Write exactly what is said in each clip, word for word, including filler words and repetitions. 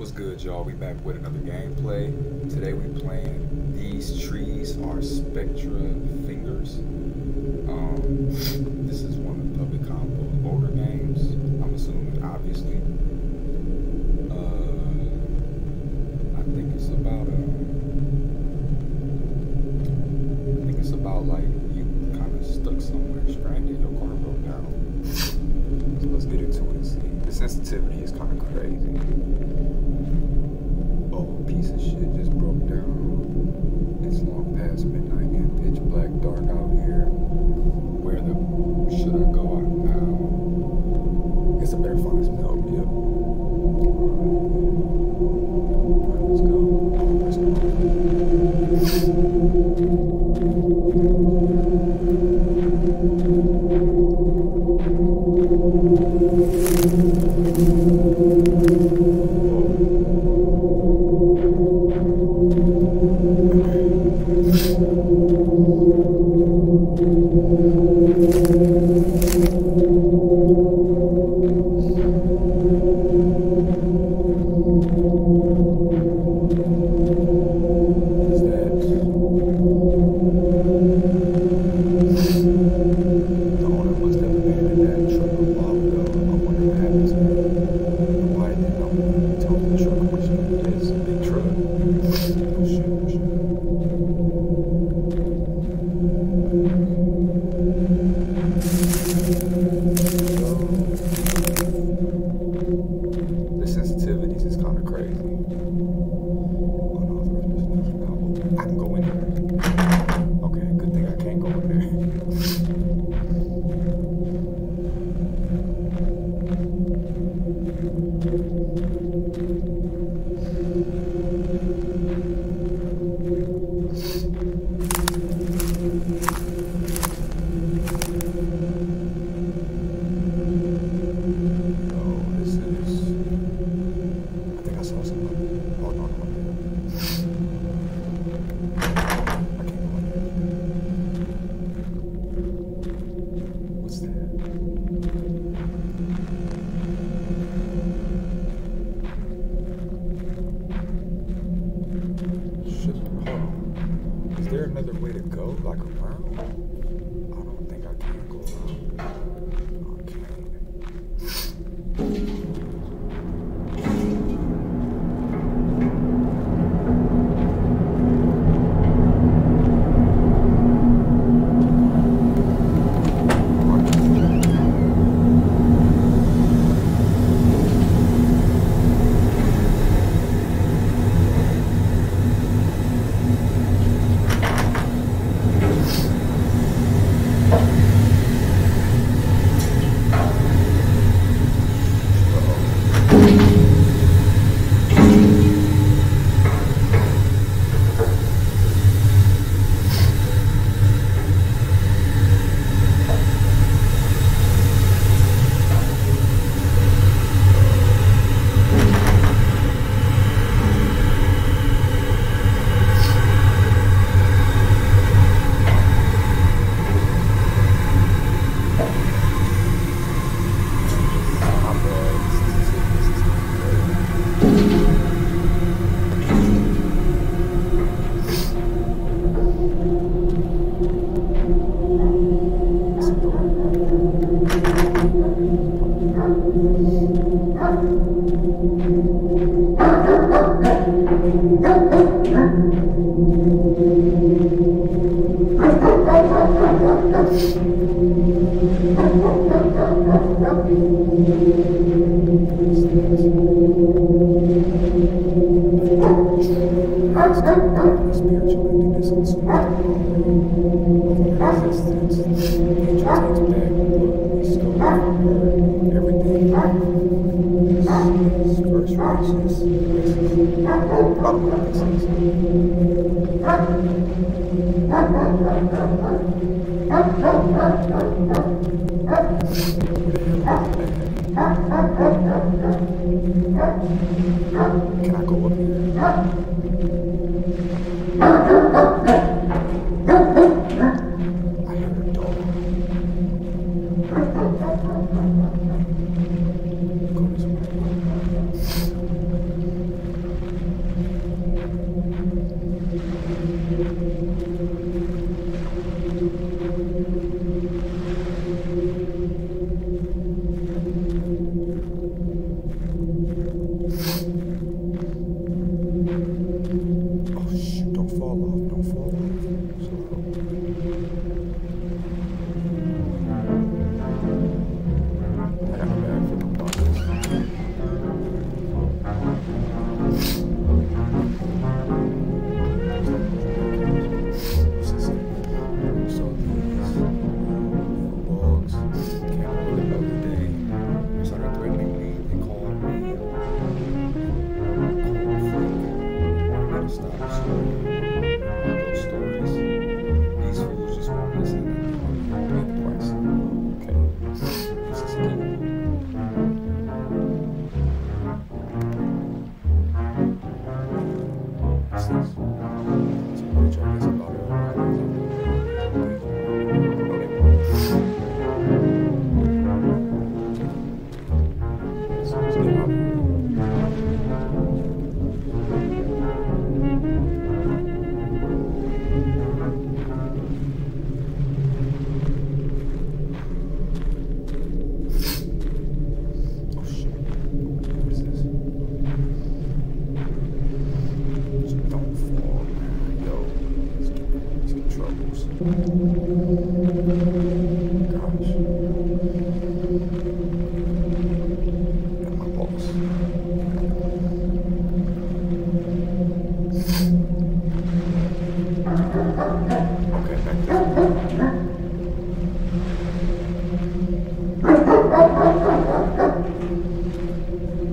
What's good, y'all? We back with another gameplay. Today we playing These Trees Are Spectral Fingers. Um, this is one of the public combo older games. I'm assuming, obviously. Uh, I think it's about um, I think it's about like you kind of stuck somewhere, stranded. Your car broke down. So let's get into it and see. The sensitivity is kind of crazy. Piece of shit just broke down. It's long past midnight and pitch black dark out here. Where the should I go out now? Guess I better find some help. Yep. Alright, let's go. Let's Can I go up here? I hear a dog. Go this way.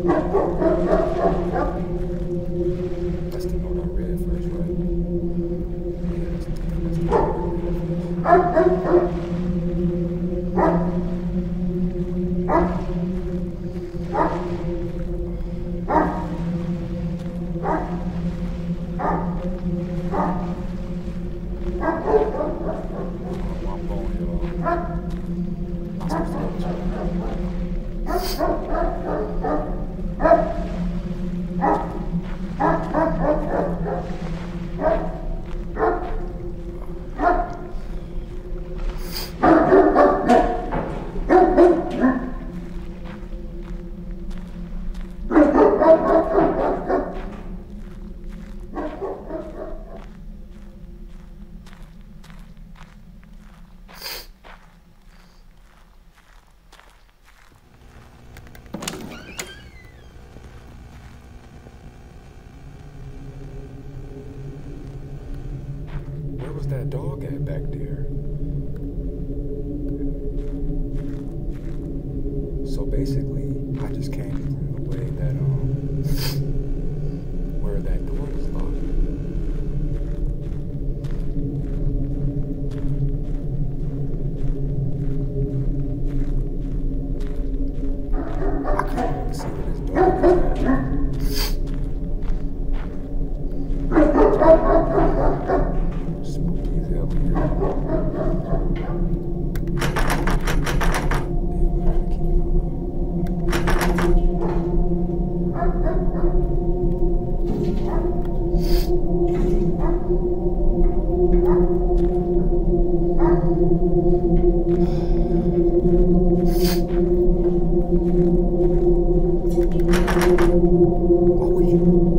That's the note I read first, right? Yeah, that's the, that's the note I read first. One bone, y'all. Not supposed to go this Where was that dog at back there? So basically, I just came from the way that, um, where that door was locked. I kind of want to see where this dog is at. Spooky as hell in here. Damn, I gotta keep it Oh, wait.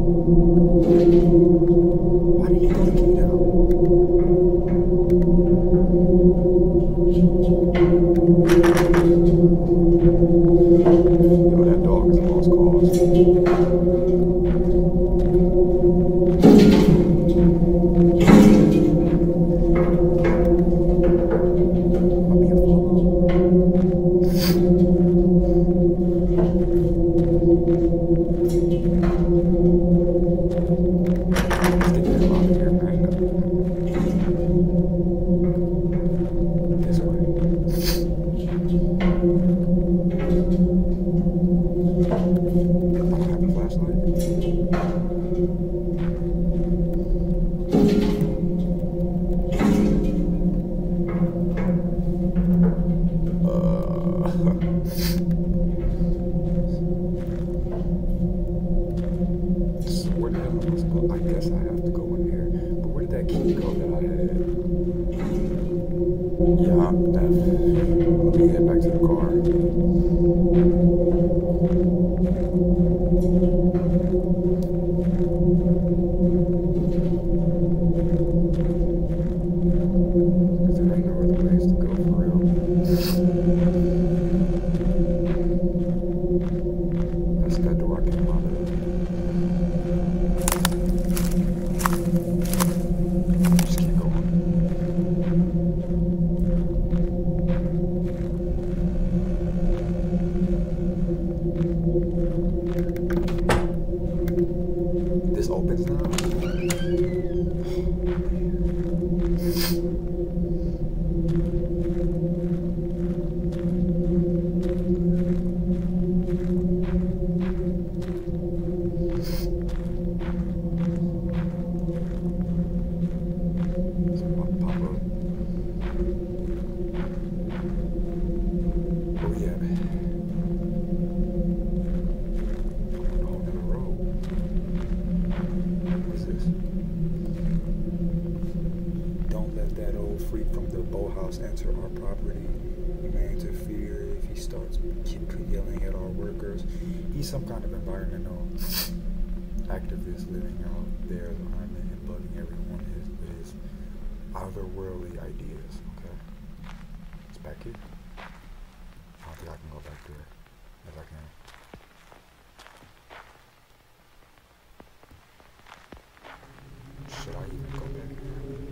Why did he throw the key down? Yo, that dog is a lost cause. Am I being followed? Let's get the hell out of here, man. This way. I don't have a flashlight. So where the hell am I supposed to go? I guess I have to go in there. But where did that key go that I had? Yeah, I'm deaf. Let me head back to the car. Because there ain't no other place to go for real. That's that door I came out of. Just keep going. This opens now? Enter our property. We may interfere if he starts keep yelling at our workers. He's some kind of environmental activist living out there as an army and bugging everyone his, with his otherworldly ideas. Okay, it's back here. I don't think I can go back there. Yes, I can. Should I even go back here?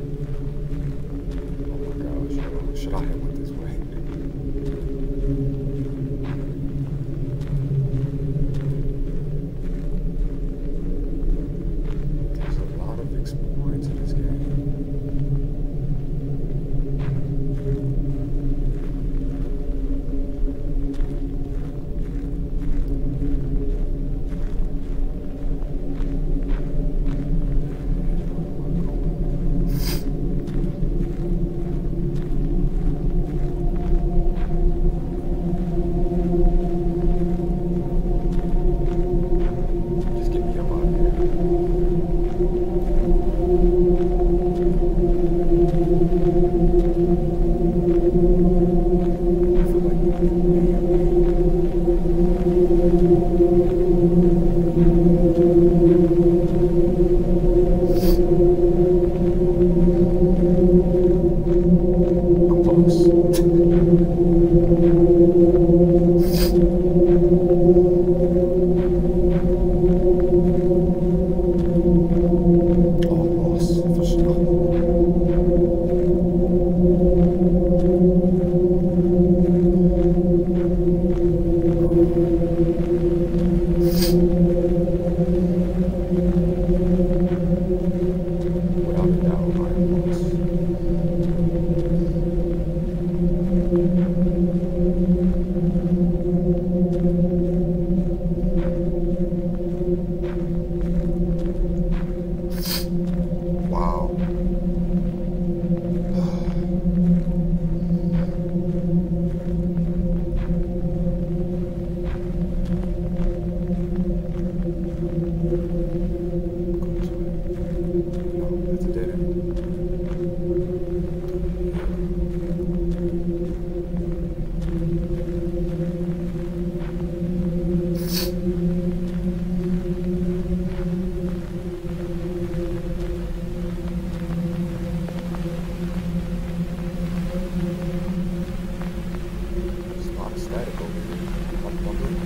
Should I have went this way? static over here. I'm wondering.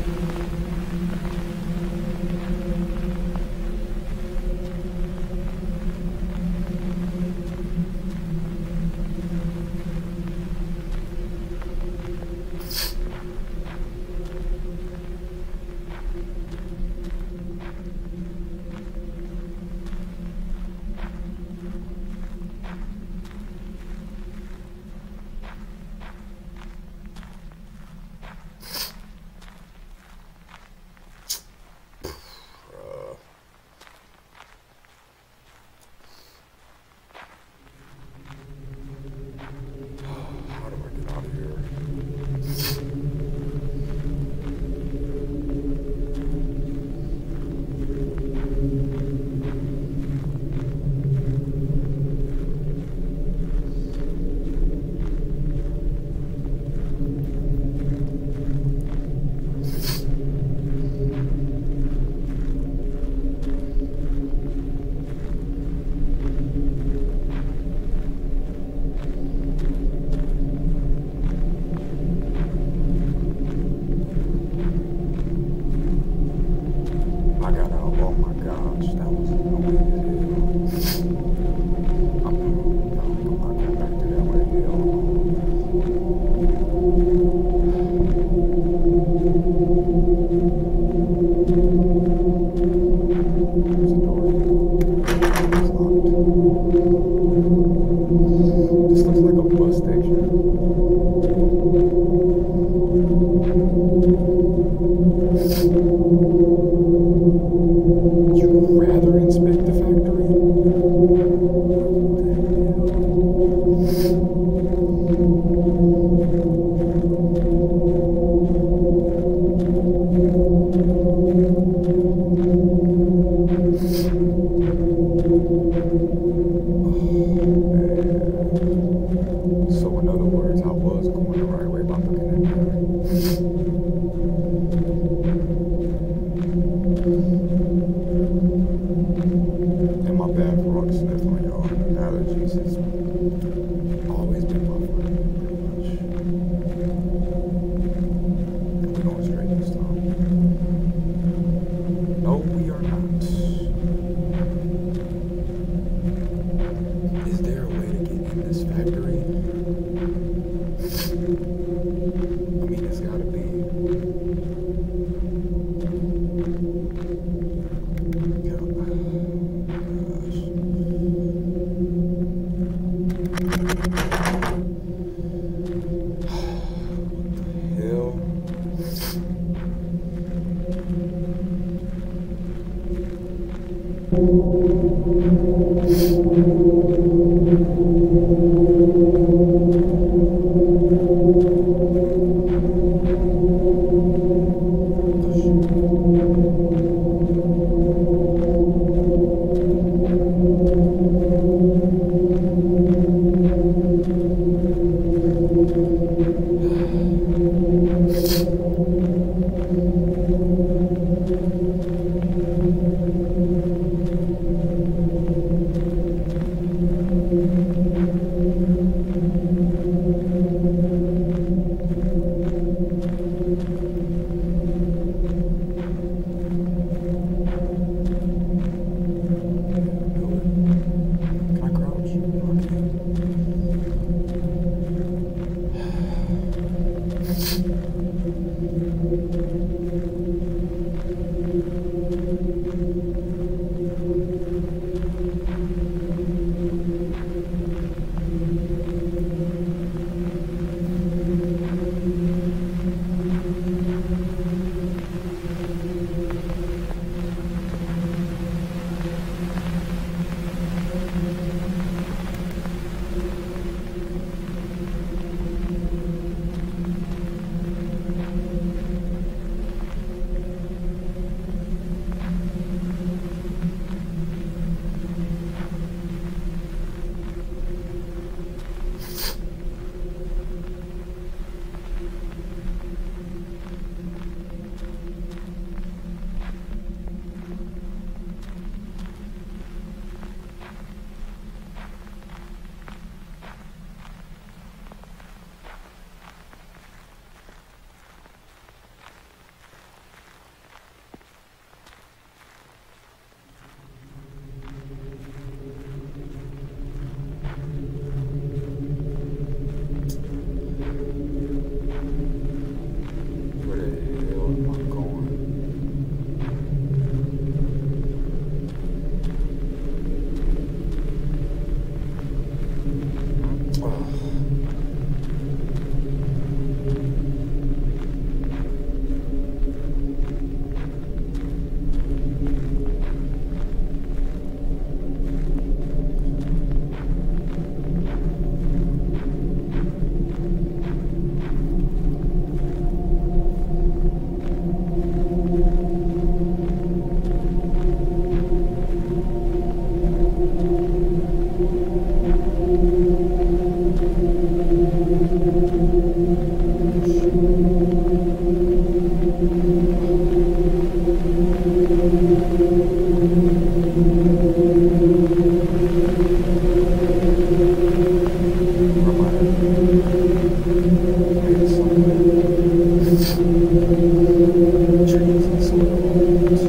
Trees and soil.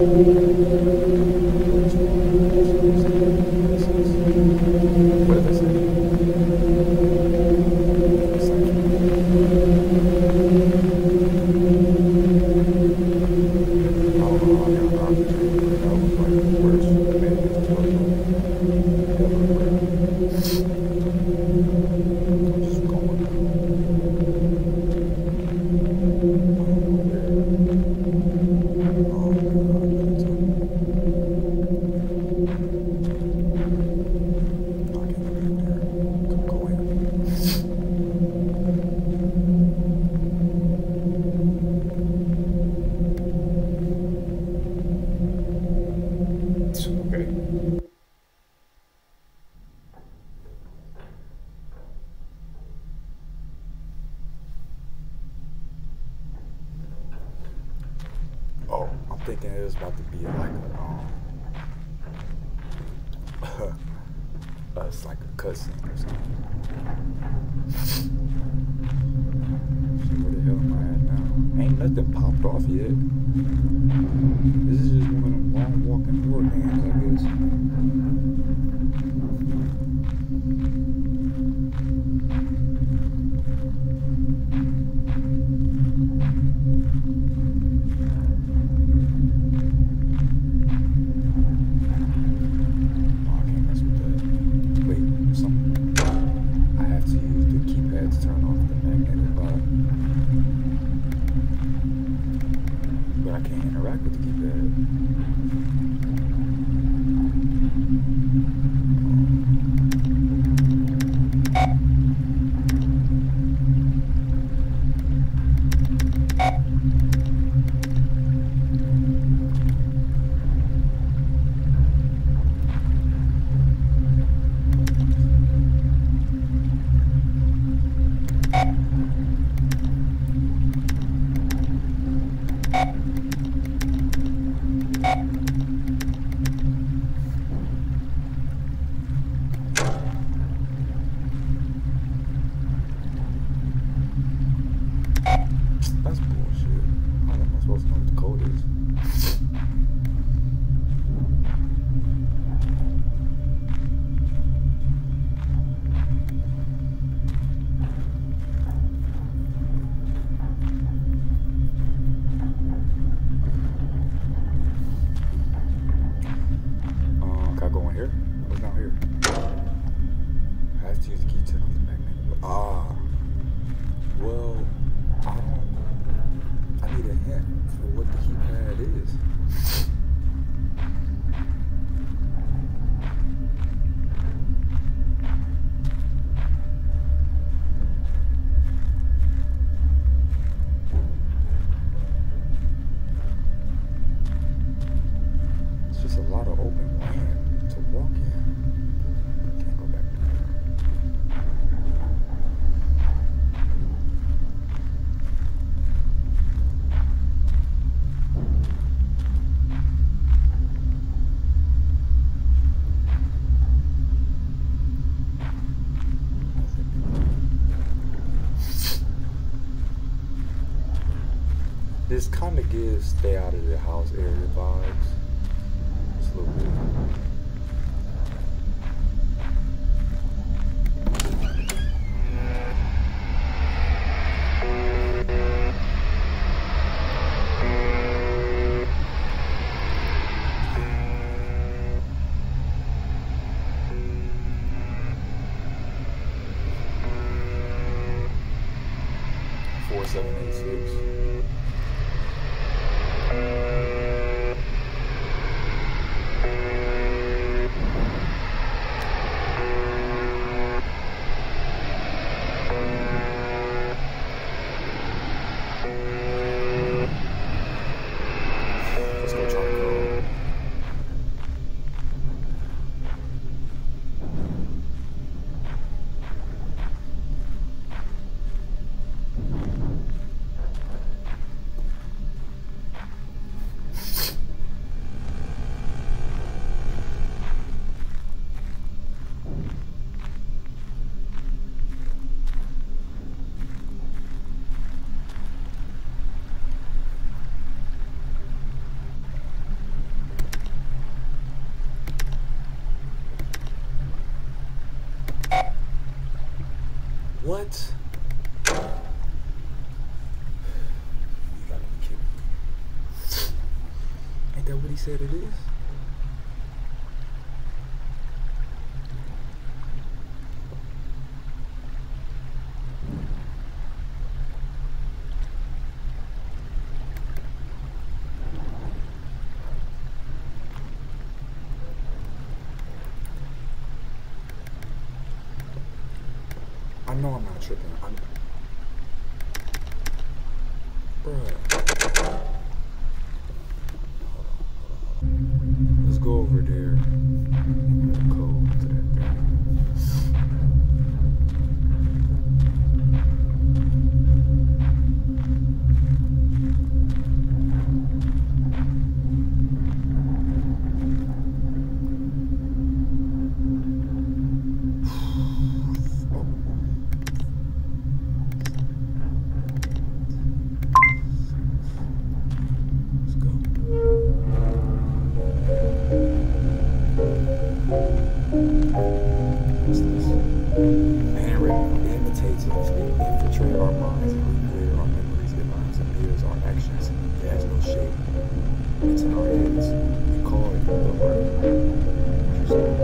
What did I say? Oh, I'm thinking it's about to be like a, um, uh, it's like a cutscene or something. So where the hell am I at now? Ain't nothing popped off yet. This is just one of them long walking horror games, I guess. That's bullshit. How am I supposed to know what the code is? Uh, can I go in here? What's down here? I have to use the key to turn off the magnetic. Ah. Well, I don't. I need a hint for what the keypad is. It's just a lot of open land to walk in. Can't go back there. This kind of gives stay out of the house area vibes. Just a little bit. four seven eight six. What? You gotta be kidding me. Ain't that what he said it is? I know I'm not tripping. I'm... Bruh. Hold on, hold on, hold on. Let's go over there and get the code to that thing. Infiltrate our minds and recreate our memories, it lines and mirrors our actions. It has no shape. It's in our heads. We call it the heart. Interesting.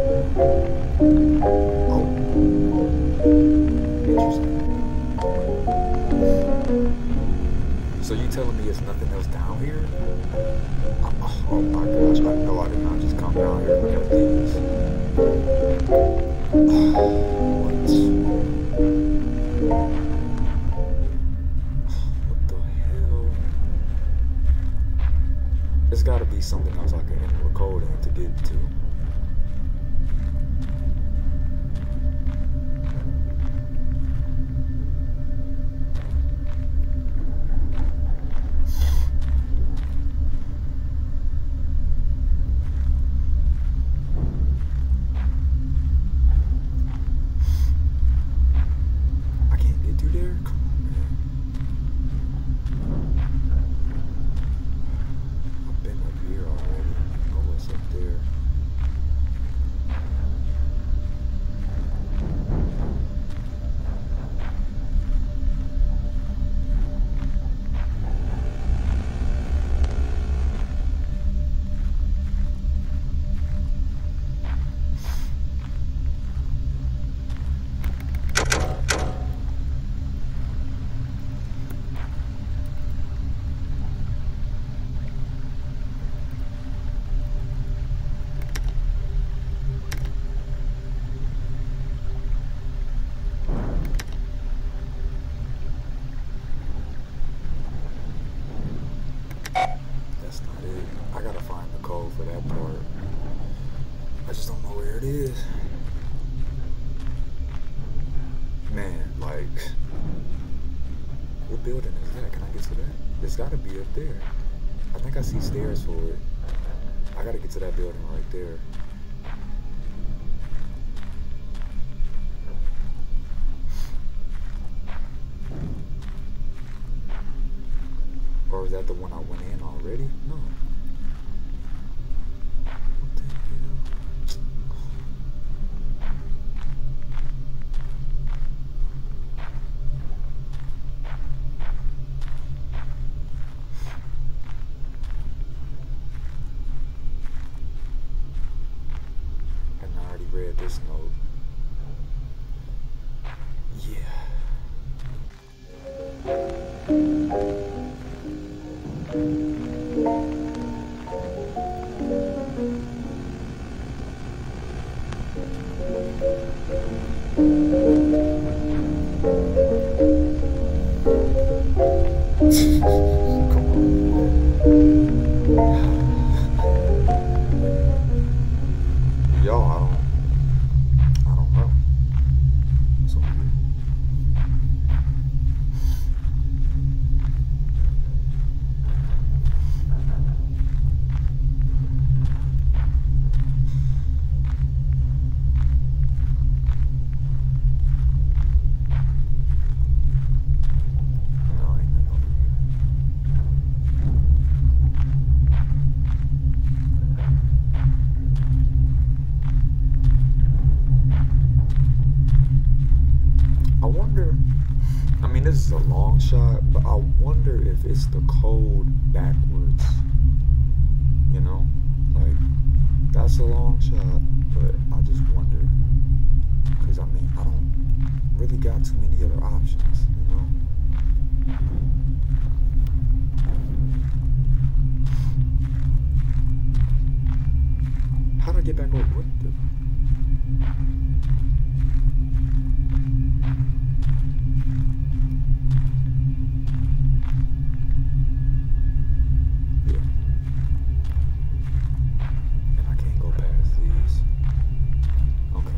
Oh. Interesting. So you telling me it's nothing else down here? Oh, oh my gosh, I know I did not just come down here and look at these. What? There's got to be something else I can enter a code in to get to. I can't get through there? Come on, man. Here already. I know what's up there. That's not it. I gotta find the code for that part. I just don't know where it is. Man, like, what building is that? Can I get to that? It's gotta be up there. I think I see stairs for it. I gotta get to that building right there. Or is that the one I went in already? No. What the hell? And I already read this note. Yeah. Y'all, I don't, I it's a long shot, but I wonder if it's the code backwards. You know? Like, that's a long shot, but I just wonder. Because, I mean, I don't really got too many other options, you know? How'd I get back over? What the? Yeah. And I can't go past these. Okay.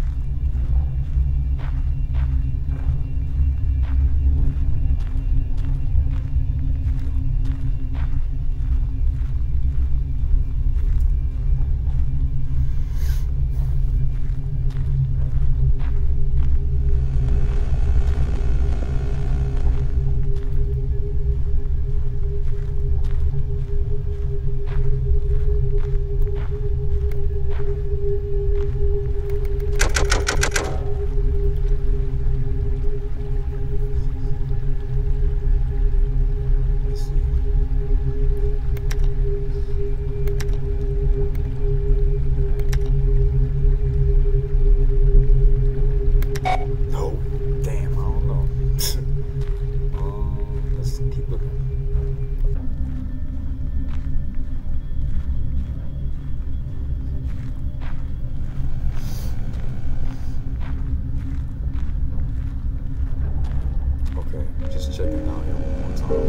Just checking down here one more time.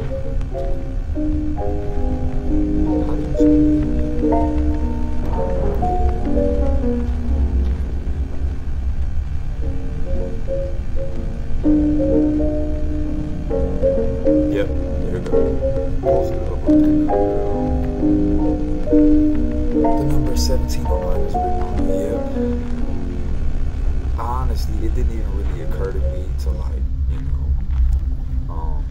How do you check? Yep, there we go. Post it up on that. The number seventeen oh nine is written on it. Yep. Honestly, it didn't even really occur to me to like, you know, um,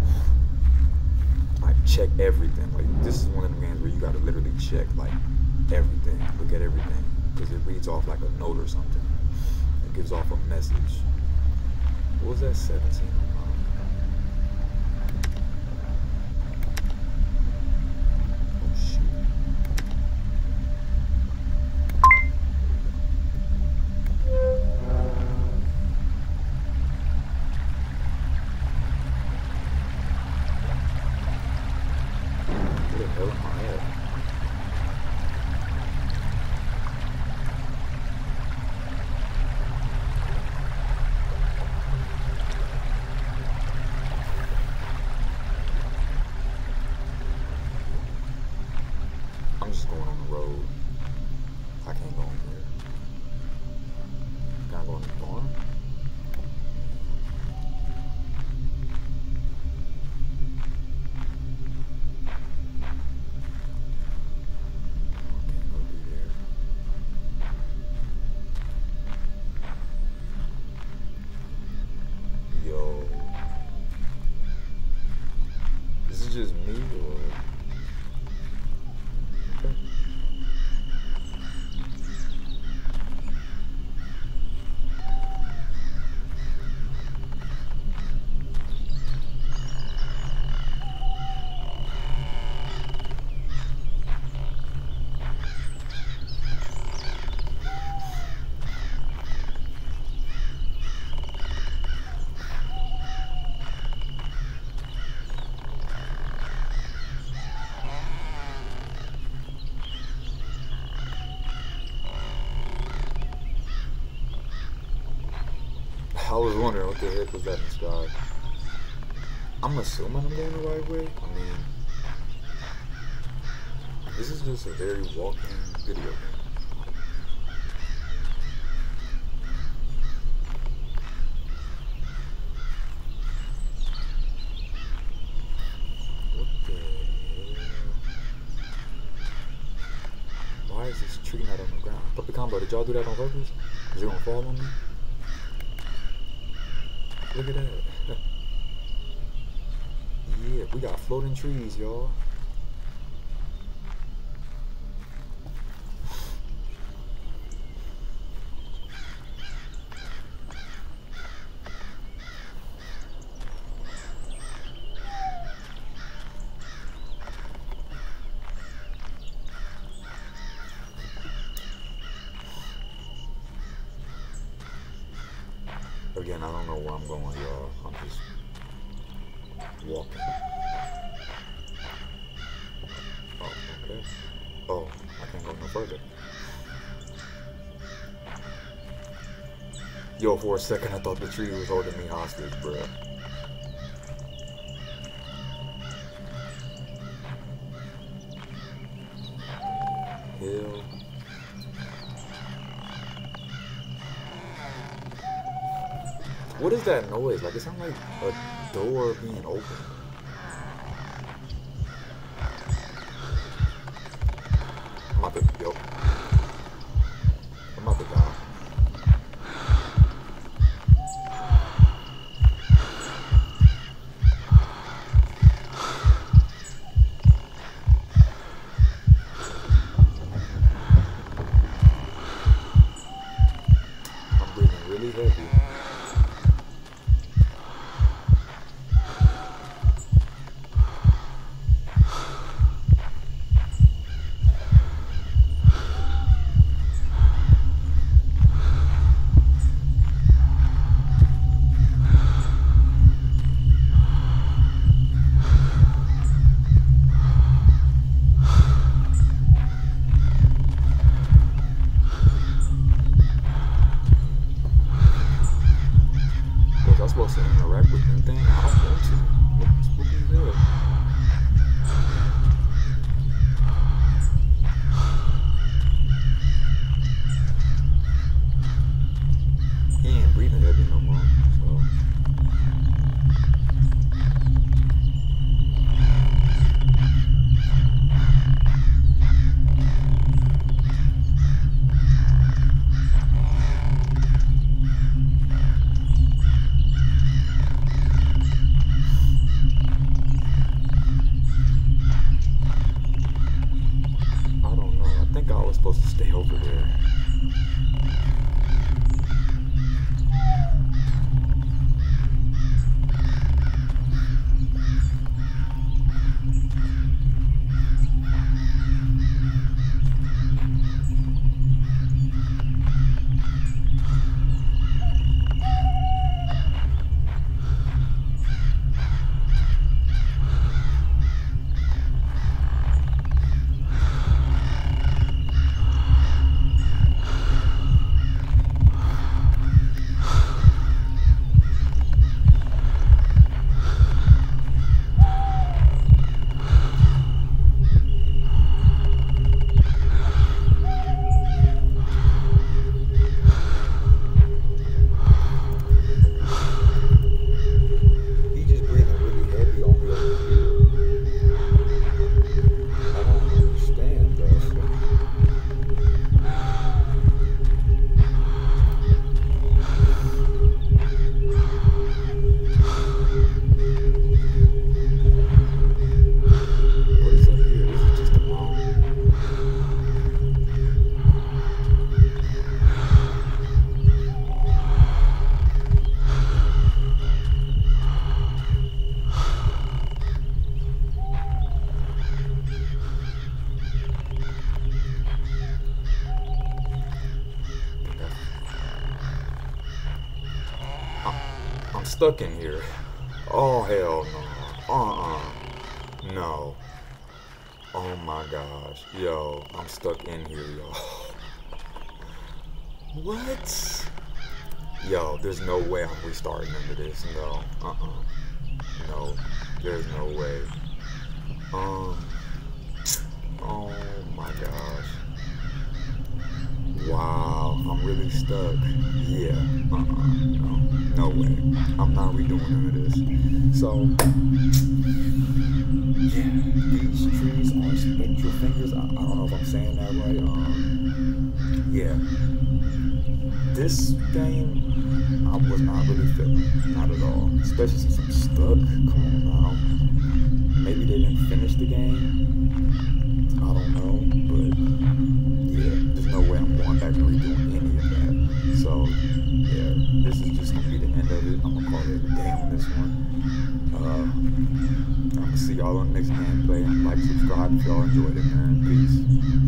like check everything. Like this is one of the games where you gotta literally check like everything, look at everything, because it reads off like a note or something. It gives off a message. What was that? seventeen oh nine. Oh shoot. Where the hell am I at? I'm just going on the road. I can't go in there. Can I go in the barn? I can't go through there. Yo. Is it just me or? Okay. I was wondering what the heck was that in the sky. I'm assuming I'm going the right way. I mean, this is just a very walking video game. What the hell? Why is this tree not on the ground? Puppy Combo, did y'all do that on purpose? Is it gonna fall on me? Look at that. Yeah, we got floating trees, y'all. Again, I don't know where I'm going, y'all. I'm just walking. Oh, okay. Oh, I can't go no further. Yo, for a second, I thought the tree was holding me hostage, bruh. Hill. What is that noise? Like, it sounds like a door being opened. I'm about to, yo. I'm about to die. I'm breathing really heavy. Was I supposed to interact with anything? I don't want to. What spooky is that? He ain't breathing heavy no more, so. I was supposed to stay over there. I'm stuck in here. Oh, hell no. Uh-uh. No. Oh my gosh. Yo, I'm stuck in here, yo. What? Yo, there's no way I'm restarting into this. No. Uh-uh. No. There's no way. Um. Oh my gosh. Wow, I'm really stuck. Yeah, uh-uh, no, no way. I'm not redoing none of this. So, yeah, these trees are spectral fingers. I, I don't know if I'm saying that right. Um, yeah, this game I was not really feeling, not at all. Especially since I'm stuck. Come on now. Maybe they didn't finish the game. I don't know, but yeah, there's no way I'm going back and redoing any of that. So, yeah, this is just gonna be the end of it. I'm gonna call it a day on this one. Uh, I'm gonna see y'all on the next gameplay. Like, subscribe if y'all enjoyed it, man. Peace.